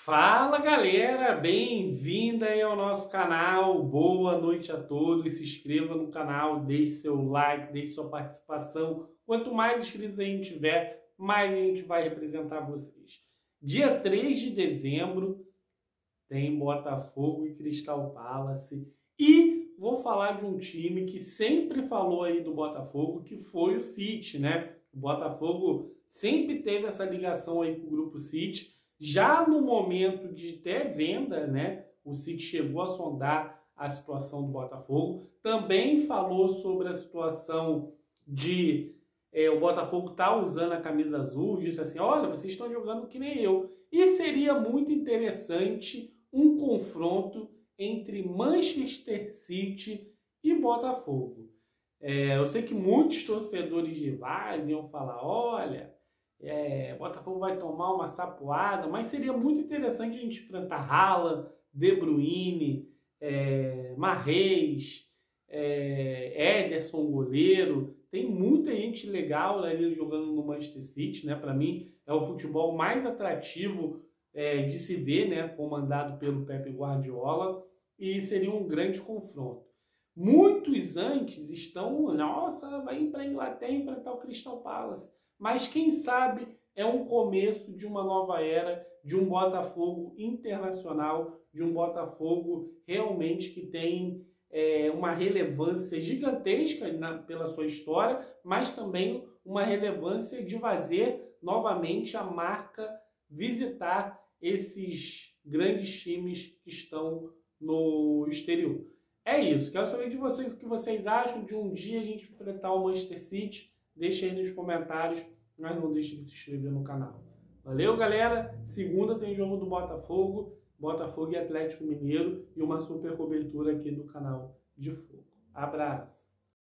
Fala galera, bem-vinda aí ao nosso canal, boa noite a todos, se inscreva no canal, deixe seu like, deixe sua participação, quanto mais inscritos a gente tiver, mais a gente vai representar vocês. Dia 3 de dezembro tem Botafogo e Crystal Palace e vou falar de um time que sempre falou aí do Botafogo, que foi o City, né? O Botafogo sempre teve essa ligação aí com o Grupo City. Já no momento de ter venda, né, o City chegou a sondar a situação do Botafogo. Também falou sobre a situação de o Botafogo estar usando a camisa azul. Disse assim, olha, vocês estão jogando que nem eu. E seria muito interessante um confronto entre Manchester City e Botafogo. Eu sei que muitos torcedores rivais iam falar, olha... Botafogo vai tomar uma sapoada, mas seria muito interessante a gente enfrentar Haaland, De Bruyne, Mahrez, Ederson, goleiro. Tem muita gente legal ali jogando no Manchester City, né? Para mim é o futebol mais atrativo de se ver, né? Comandado pelo Pep Guardiola, e seria um grande confronto. Muitos antes estão, nossa, vai para a Inglaterra enfrentar o Crystal Palace. Mas quem sabe é um começo de uma nova era, de um Botafogo internacional, de um Botafogo realmente que tem uma relevância gigantesca pela sua história, mas também uma relevância de fazer novamente a marca visitar esses grandes times que estão no exterior. É isso, quero saber de vocês o que vocês acham de um dia a gente enfrentar o Manchester City. Deixa aí nos comentários, mas não deixe de se inscrever no canal. Valeu, galera! Segunda tem jogo do Botafogo e Atlético Mineiro e uma super cobertura aqui do canal de Fogo. Abraço!